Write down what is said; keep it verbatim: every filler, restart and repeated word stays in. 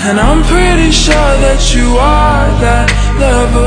And I'm pretty sure that you are that lover